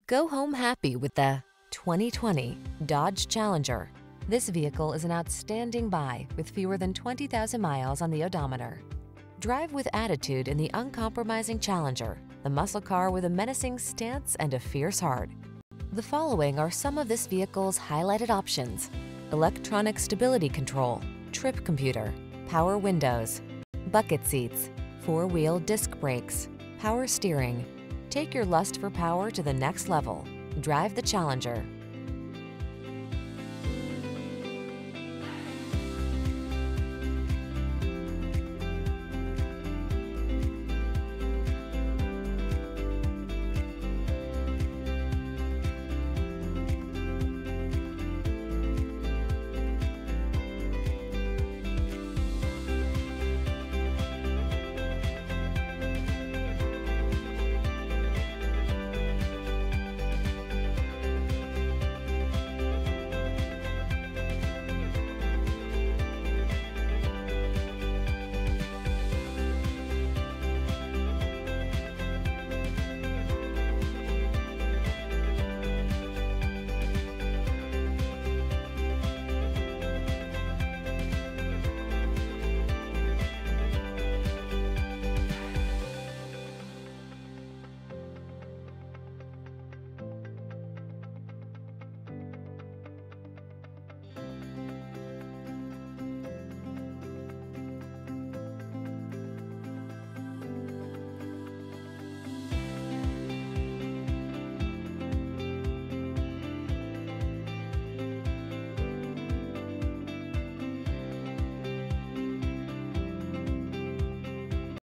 Go home happy with the 2020 Dodge Challenger. This vehicle is an outstanding buy with fewer than 20,000 miles on the odometer. Drive with attitude in the uncompromising Challenger, the muscle car with a menacing stance and a fierce heart. The following are some of this vehicle's highlighted options: electronic stability control, trip computer, power windows, bucket seats, four-wheel disc brakes, power steering. Take your lust for power to the next level. Drive the Challenger.